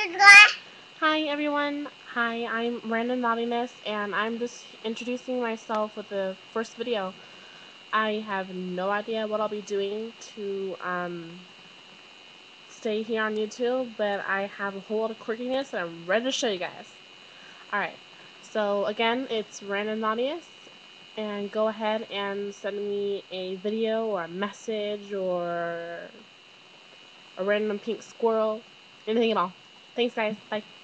Hi everyone. Hi, I'm RandomNaughtyness, and I'm just introducing myself with the first video. I have no idea what I'll be doing to stay here on YouTube, but I have a whole lot of quirkiness and I'm ready to show you guys. Alright, so again, it's RandomNaughtyness, and go ahead and send me a video or a message or a random pink squirrel, anything at all. Thanks guys, bye.